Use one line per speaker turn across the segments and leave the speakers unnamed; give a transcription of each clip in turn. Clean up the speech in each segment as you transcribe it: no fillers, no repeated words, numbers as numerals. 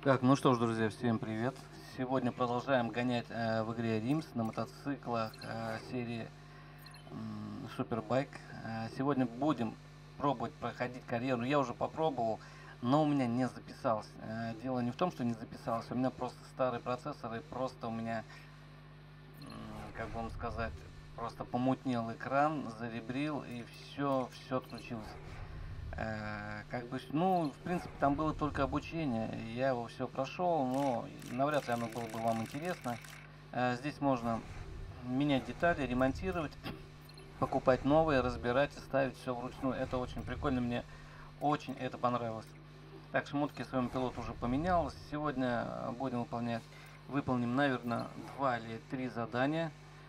Так, ну что ж, друзья, всем привет! Сегодня продолжаем гонять в игре Римс на мотоциклах серии Супербайк. Сегодня будем пробовать проходить карьеру. Я уже попробовал, но у меня не записалось. Дело не в том, что не записалось, у меня просто старый процессор и просто у меня, как бы вам сказать, просто помутнел экран, заребрил и все отключилось. Как бы, ну, в принципе, там было только обучение, я его все прошел, но навряд ли оно было бы вам интересно. Здесь можно менять детали, ремонтировать, покупать новые, разбирать и ставить все вручную. Это очень прикольно, мне очень это понравилось. Так, шмотки своему пилоту уже поменял. Сегодня выполним, наверное, 2 или 3 задания.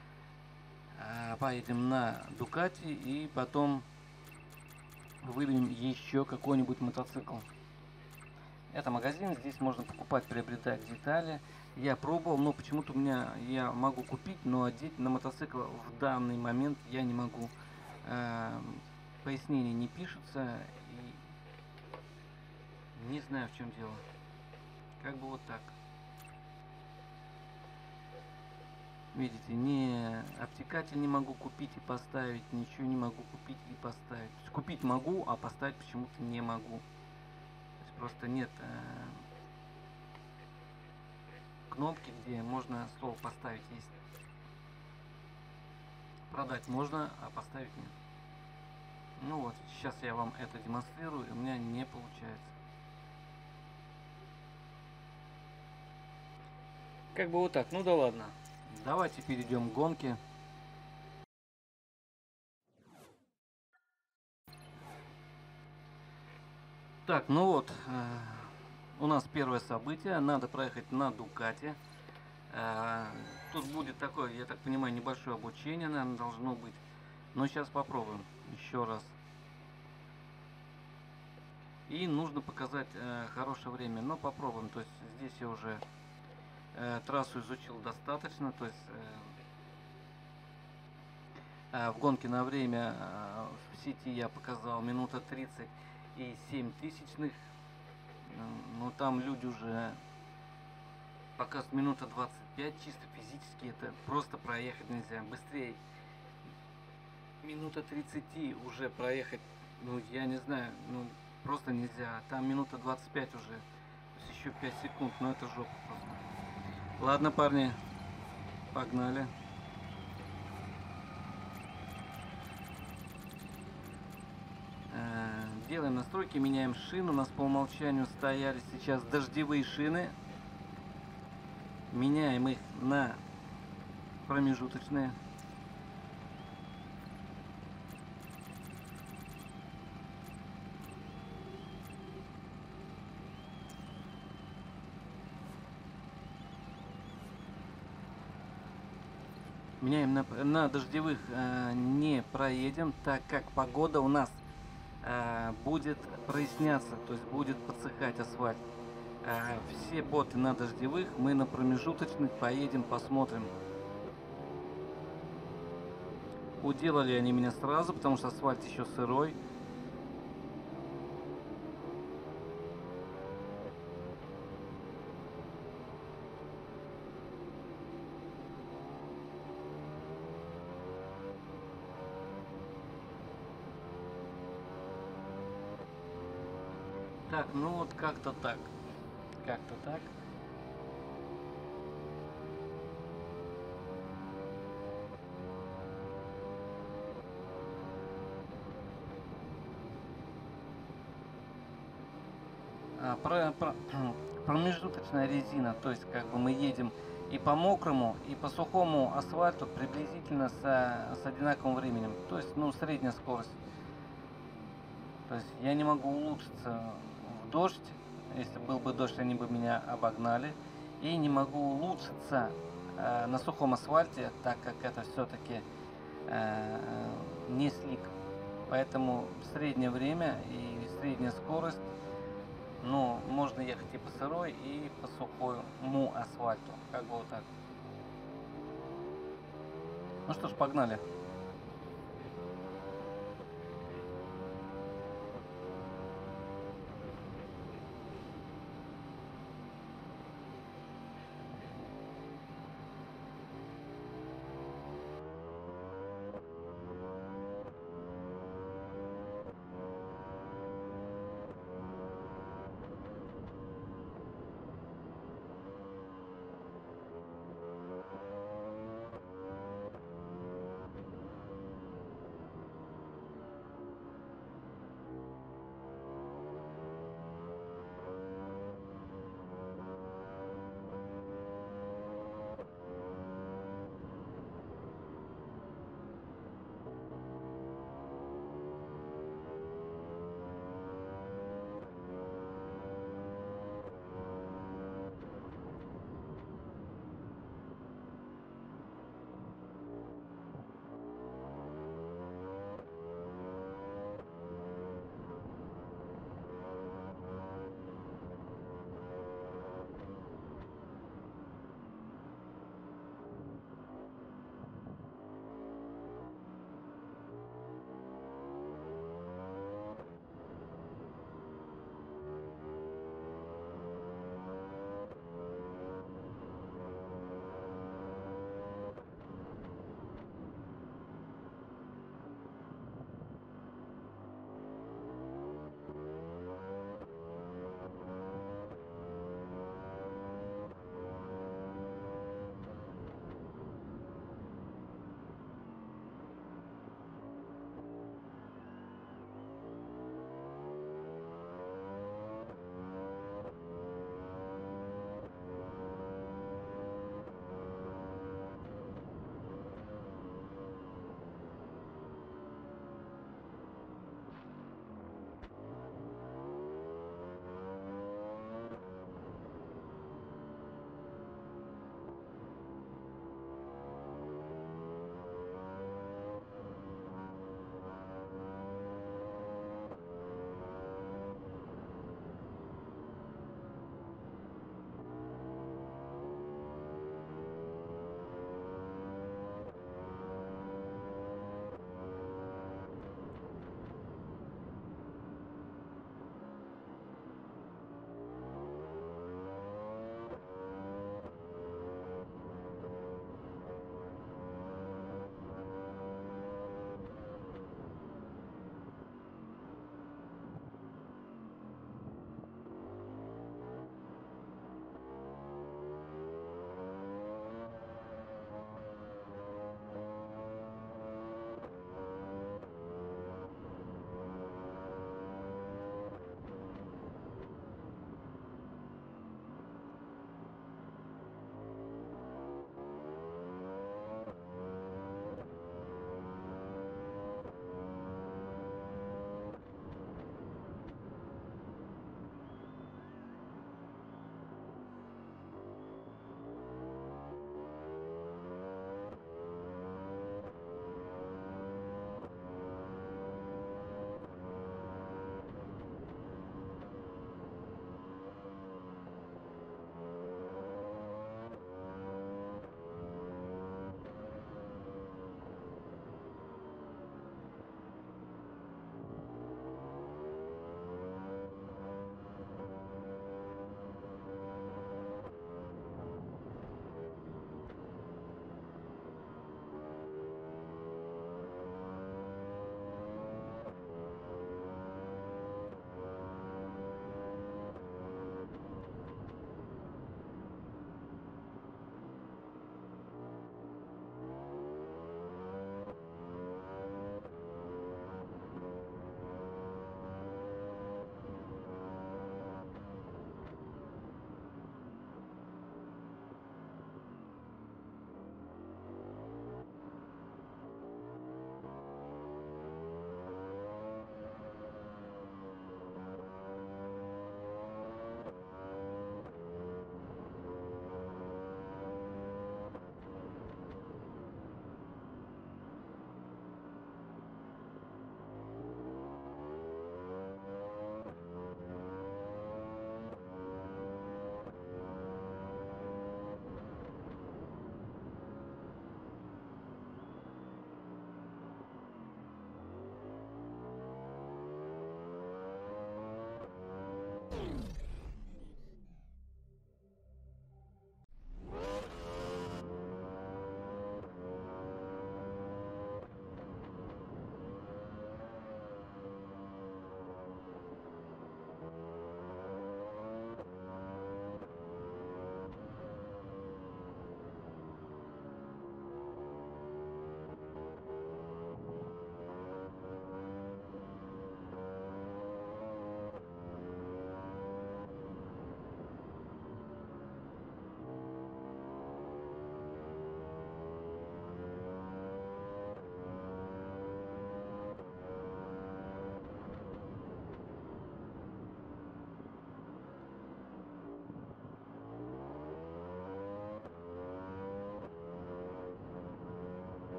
Поедем на Дукати и потом выберем еще какой-нибудь мотоцикл. Это магазин, здесь можно покупать, приобретать детали. Я пробовал, но почему-то я могу купить, но одеть на мотоцикл в данный момент я не могу. Пояснение не пишется и не знаю, в чем дело. Как бы вот так. Видите, не обтекатель не могу купить и поставить, ничего не могу купить и поставить. Купить могу, а поставить почему-то не могу. То есть просто нет кнопки, где можно слово поставить. Есть. Продать можно, а поставить нет. Ну вот, сейчас я вам это демонстрирую, и у меня не получается. Как бы вот так, ну да ладно. Давайте перейдем к гонке. Так, ну вот, у нас первое событие, надо проехать на Дукате. Тут будет такое, я так понимаю, небольшое обучение, наверное, должно быть. Но сейчас попробуем еще раз. И нужно показать хорошее время, но попробуем. То есть здесь я уже трассу изучил достаточно, то есть в гонке на время в сети я показал минута 30 и 7 тысячных. Но там люди уже показывают минута 25, чисто физически это просто проехать нельзя. Быстрее минута 30 уже проехать, ну я не знаю, ну просто нельзя. Там минута 25 уже, то есть еще 5 секунд, но это жопа просто. Ладно, парни, погнали. Делаем настройки, меняем шины. У нас по умолчанию стояли сейчас дождевые шины. Меняем их на промежуточные. Меняем на дождевых не проедем, так как погода у нас будет проясняться, то есть будет подсыхать асфальт. Все боты на дождевых, мы на промежуточных поедем, посмотрим. Уделали они меня сразу, потому что асфальт еще сырой. Так, ну вот как-то так. Как-то так. Промежуточная резина, то есть как бы мы едем и по мокрому, и по сухому асфальту приблизительно с одинаковым временем. То есть, ну, средняя скорость. То есть я не могу улучшиться в дождь. Если был бы дождь, они бы меня обогнали. И не могу улучшиться на сухом асфальте, так как это все-таки не слик. Поэтому среднее время и средняя скорость, ну, можно ехать и по сырой, и по сухому асфальту. Как бы вот так. Ну что ж, погнали.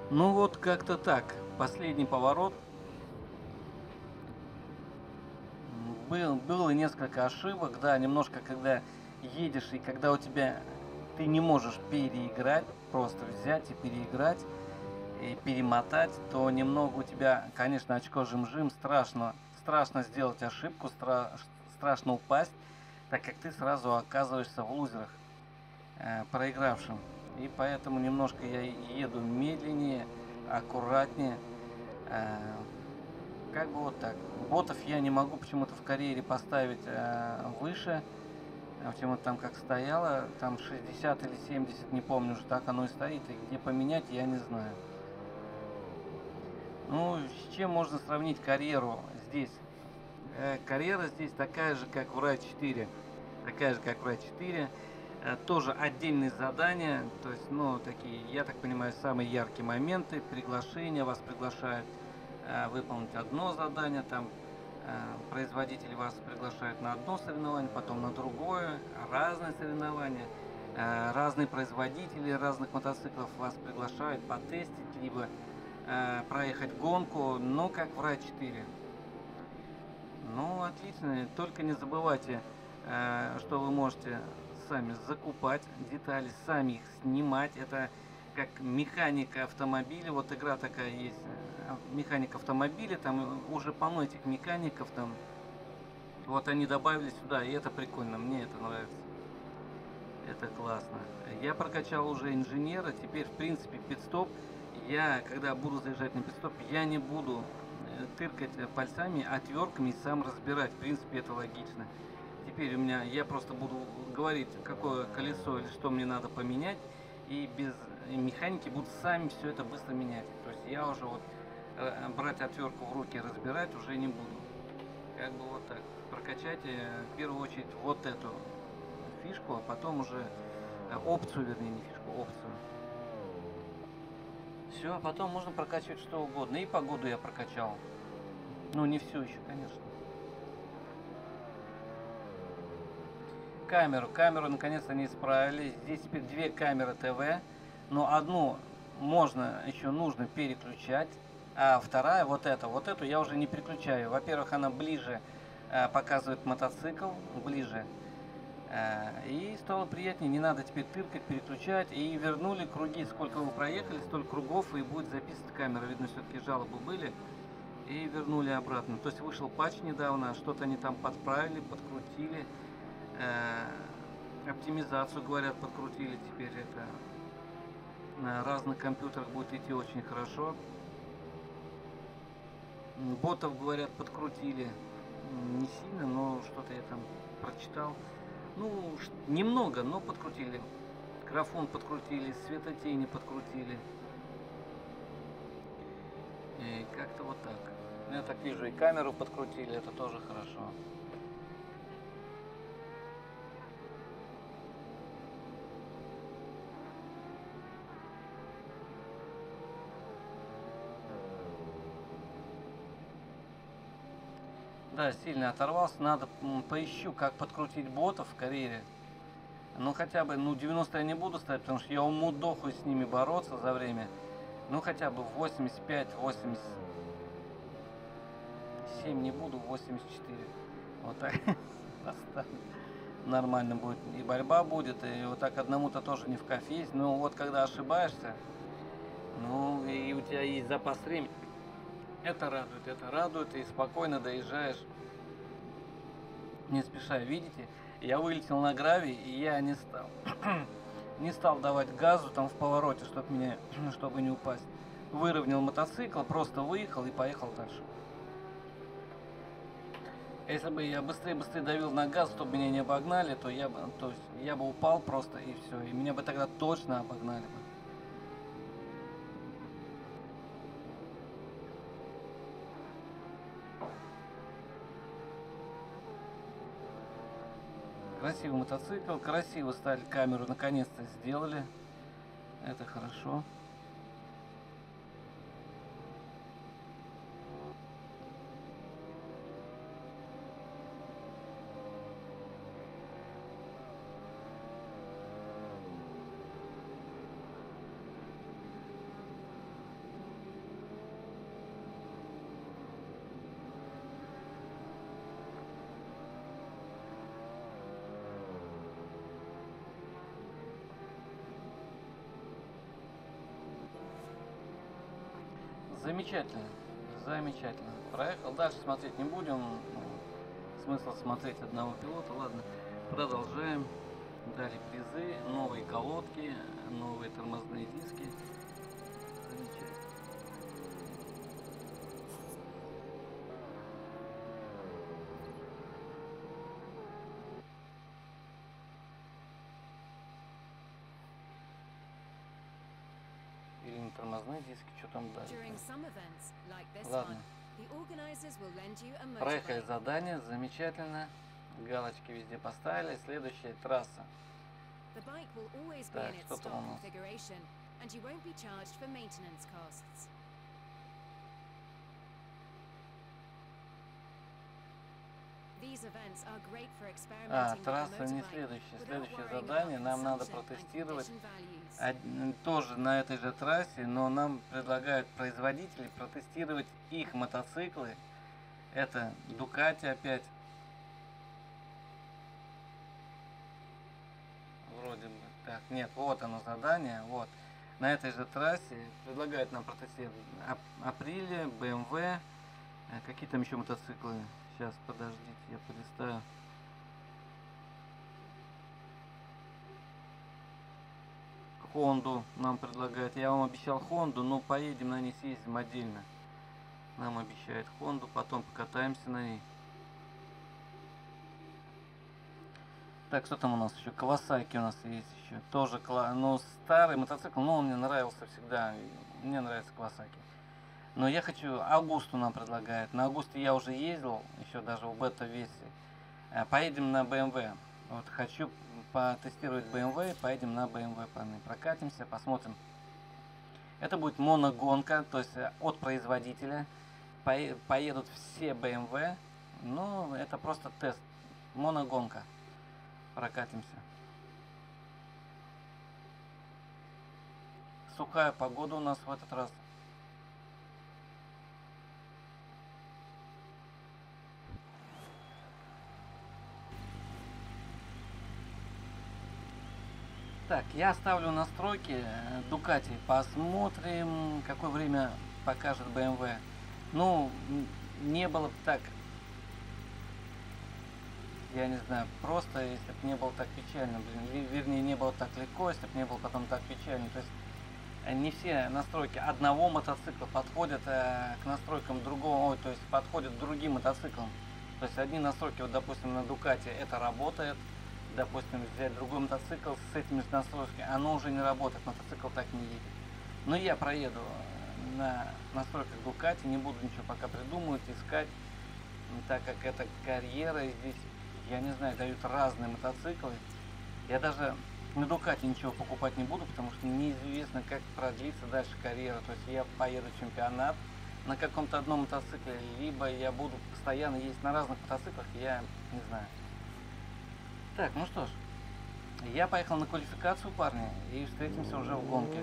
Ну вот как-то так. Последний поворот. Было несколько ошибок, да, немножко, когда едешь и когда у тебя ты не можешь переиграть, просто взять и переиграть, и перемотать, то немного у тебя, конечно, очко жим-жим, страшно сделать ошибку, страшно упасть, так как ты сразу оказываешься в лузерах, проигравшим. И поэтому немножко я еду медленнее, аккуратнее, э, как бы вот так. Ботов я не могу почему-то в карьере поставить выше. Почему-то там как стояло, там 60 или 70, не помню уже, так оно и стоит. И где поменять, я не знаю. Ну, с чем можно сравнить карьеру здесь? Карьера здесь такая же, как в Рай 4. Такая же, как в Рай 4. Тоже отдельные задания. То есть, ну, такие, я так понимаю, самые яркие моменты. Приглашения, вас приглашают выполнить одно задание. Там производитель вас приглашает на одно соревнование, потом на другое. Разные соревнования. Разные производители разных мотоциклов вас приглашают потестить, либо проехать гонку, но как в Рай-4. Ну, отлично. Только не забывайте, что вы можете сами закупать детали, сами их снимать. Это как механика автомобиля. Вот игра такая есть. Механика автомобиля. Там уже полно этих механиков. Там вот они добавили сюда. И это прикольно. Мне это нравится. Это классно. Я прокачал уже инженера. Теперь, в принципе, пит-стоп. Я, когда буду заезжать на пит-стоп, я не буду тыркать пальцами, отвертками и сам разбирать. В принципе, это логично. Теперь у меня, я просто буду говорить, какое колесо или что мне надо поменять. И без механики буду сами все это быстро менять. То есть я уже вот брать отвертку в руки, разбирать уже не буду. Как бы вот так. Прокачайте в первую очередь вот эту фишку, а потом уже опцию, вернее, не фишку, опцию. Все, а потом можно прокачивать что угодно. И погоду я прокачал. Ну, не все еще, конечно. Камеру наконец-то не исправили. Здесь теперь две камеры ТВ. Но одну можно, еще нужно переключать. А вторая, вот эту я уже не переключаю. Во-первых, она ближе показывает мотоцикл, ближе. И стало приятнее, не надо теперь тыркать, переключать. И вернули круги, сколько вы проехали, столько кругов, и будет записывать камера. Видно, все-таки жалобы были. И вернули обратно. То есть вышел патч недавно, что-то они там подправили, подкрутили. Оптимизацию, говорят, подкрутили теперь. Это на разных компьютерах будет идти очень хорошо. Ботов, говорят, подкрутили. Не сильно, но что-то я там прочитал. Ну, немного, но подкрутили. Графон подкрутили, светотени подкрутили. И как-то вот так. Я так вижу, и камеру подкрутили, это тоже хорошо. Да, сильно оторвался. Надо поищу, как подкрутить ботов в карьере. Ну хотя бы, ну 90 я не буду ставить, потому что я умудохаю с ними бороться за время. Ну хотя бы 85, 87 не буду, 84. Вот так поставлю. Нормально будет. И борьба будет, и вот так одному-то тоже не в кафе. Ну вот когда ошибаешься, ну и у тебя есть запас времени. Это радует, и спокойно доезжаешь, не спеша. Видите, я вылетел на гравий, и я не стал давать газу там в повороте, чтобы не упасть. Выровнял мотоцикл, просто выехал и поехал дальше. Если бы я быстрее давил на газ, чтобы меня не обогнали, то я бы упал просто и все. И меня бы тогда точно обогнали бы. Красивый мотоцикл, красиво стали камеру, наконец-то сделали. Это хорошо. Замечательно, замечательно. Проехал. Дальше смотреть не будем. Смысл смотреть одного пилота. Ладно, продолжаем. Дали призы, новые колодки, новые тормозные диски. Замечательно. Или не тормозные диски, что там дальше. Ладно. Проехали задание, замечательно. Галочки везде поставили. Следующая трасса. Так, что там у нас? Трасса не следующая. Следующее задание нам надо протестировать тоже на этой же трассе, но нам предлагают производители протестировать их мотоциклы. Это Ducati опять. Вроде бы. Так, нет, вот оно задание. Вот. На этой же трассе предлагают нам протестировать Aprilia, BMW. Какие там еще мотоциклы? Сейчас, подождите, я полистаю. Хонду нам предлагают. Я вам обещал Хонду, но поедем на ней, съездим отдельно. Нам обещают Хонду, потом покатаемся на ней. Так, что там у нас еще? Кавасаки у нас есть еще. Тоже, ну, старый мотоцикл, но он мне нравился всегда. Мне нравится Кавасаки. Но я хочу, Аугусту нам предлагают. На Аугусте я уже ездил, еще даже в бета-версии. Поедем на BMW. Вот хочу потестировать BMW, поедем на BMW, прокатимся, посмотрим. Это будет моногонка, то есть от производителя. Поедут все BMW, но это просто тест. Моногонка. Прокатимся. Сухая погода у нас в этот раз. Так, я ставлю настройки Ducati. Посмотрим, какое время покажет BMW. Ну, не было бы так, я не знаю, просто если бы не было так печально, вернее, не было так легко, если бы не было потом так печально. То есть не все настройки одного мотоцикла подходят к настройкам другого, то есть подходят к другим мотоциклам. То есть одни настройки, вот, допустим, на Ducati это работает. Допустим, взять другой мотоцикл с этими же настройками, оно уже не работает, мотоцикл так не едет. Но я проеду на настройках Ducati, не буду ничего пока придумывать, искать, так как это карьера, и здесь, я не знаю, дают разные мотоциклы. Я даже на Ducati ничего покупать не буду, потому что неизвестно, как продлится дальше карьера. То есть я поеду в чемпионат на каком-то одном мотоцикле, либо я буду постоянно ездить на разных мотоциклах, я не знаю. Так, ну что ж, я поехал на квалификацию, парни, и встретимся уже в гонке.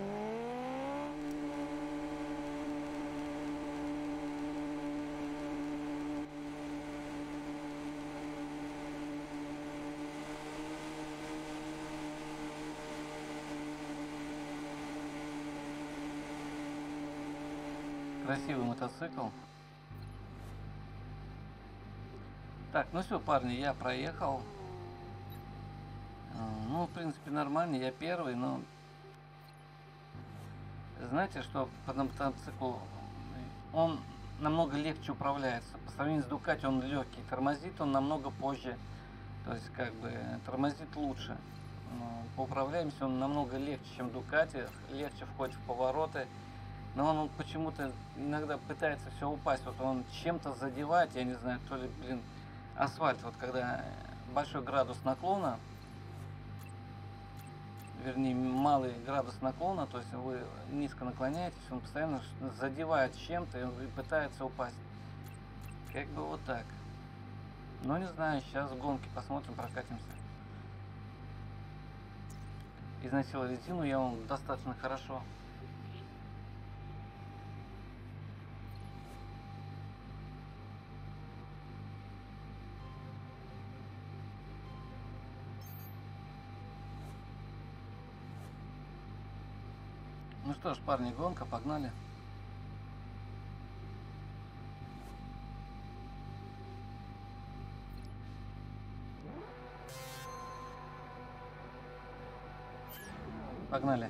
Красивый мотоцикл. Так, ну все, парни, я проехал. Ну, в принципе, нормально, я первый, но знаете, что по мотоциклу он намного легче управляется. По сравнению с Ducati он легкий, тормозит он намного позже, то есть как бы тормозит лучше. Но по управляемости он намного легче, чем Ducati, легче входит в повороты. Но он почему-то иногда пытается все упасть, вот он чем-то задевает, я не знаю, то ли, асфальт, вот когда большой градус наклона, вернее, малый градус наклона, то есть вы низко наклоняетесь, он постоянно задевает чем-то и пытается упасть. Как бы вот так. Но не знаю, сейчас в гонке посмотрим, прокатимся. Износил резину я вам достаточно хорошо. Ну что ж, парни, гонка, погнали. Погнали.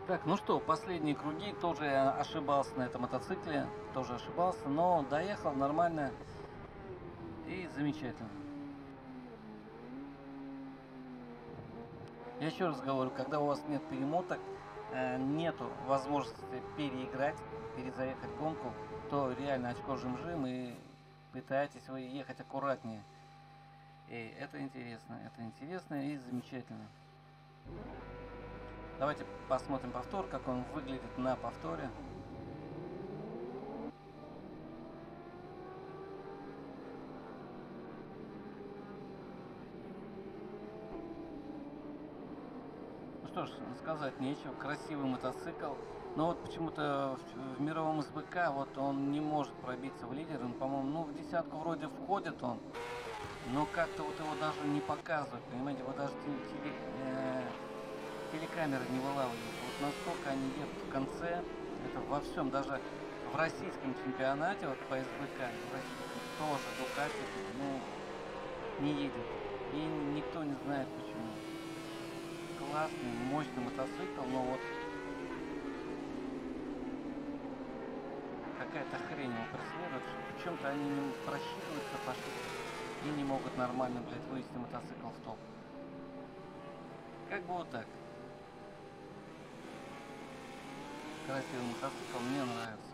Так, ну что, последние круги, тоже я ошибался на этом мотоцикле, тоже ошибался, но доехал нормально и замечательно. Я еще раз говорю, когда у вас нет перемоток, нету возможности переиграть, перезаехать гонку, то реально очко жим-жим и пытаетесь вы ехать аккуратнее. И это интересно и замечательно. Давайте посмотрим повтор, как он выглядит на повторе. Ну что ж, сказать нечего, красивый мотоцикл. Но вот почему-то в мировом СБК вот он не может пробиться в лидер. Он, по-моему, ну в десятку вроде входит он, но как-то вот его даже не показывают, понимаете, вот даже телекамеры не вылавливают. Вот настолько они едут в конце, это во всем, даже в российском чемпионате, вот по СБК, в российском тоже Дукати, ну, не едет. И никто не знает почему. Классный, мощный мотоцикл, но вот какая-то хрень его преследует. В чем-то они не просчитываются по ошибкам и не могут нормально, блядь, вывести мотоцикл в топ. Как бы вот так. Красивый мотоцикл, мне нравится.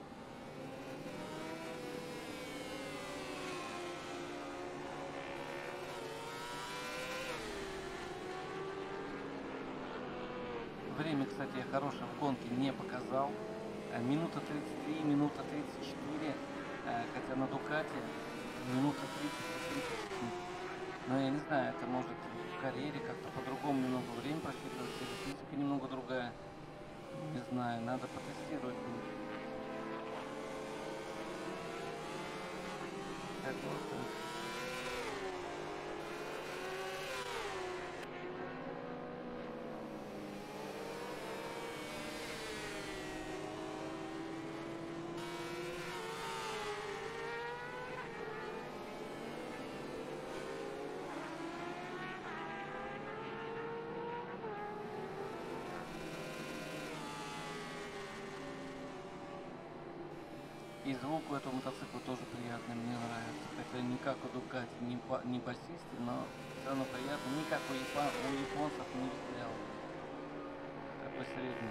Время, кстати, я хорошее в гонке не показал. Минута 33, минута 34, хотя на Дукате минута 30-34. Но я не знаю, это может в карьере как-то по-другому немного время просчитывается, или физика немного другая. Не знаю, надо потестировать будет. Так вот так. И звук у этого мотоцикла тоже приятный, мне нравится. Хотя не как у Дукати, не басистый, но все равно приятно. Не как у японцев не взял. Такой средний.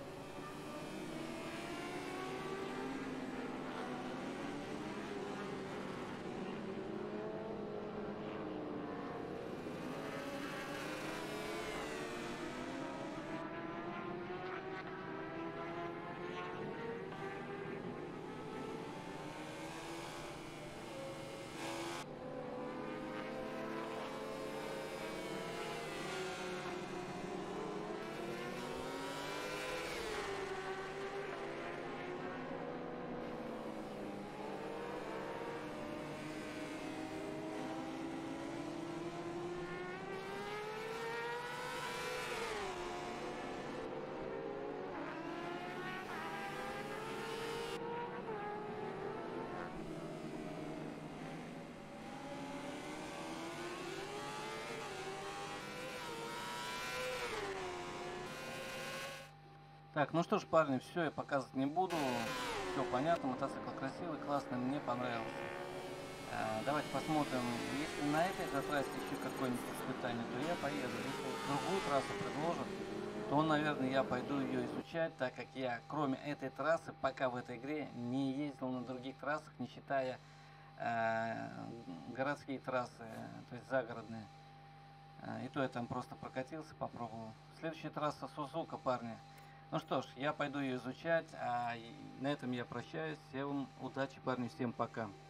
Так, ну что ж, парни, все, я показывать не буду. Все понятно, мотоцикл красивый, классный, мне понравился. Давайте посмотрим, если на этой трассе еще какое-нибудь испытание, то я поеду. Если другую трассу предложат, то, наверное, я пойду ее изучать, так как я, кроме этой трассы, пока в этой игре не ездил на других трассах, не считая городские трассы, то есть загородные. И то я там просто прокатился, попробовал. Следующая трасса Сузука, парни. Ну что ж, я пойду ее изучать, на этом я прощаюсь. Всем удачи, парни, всем пока.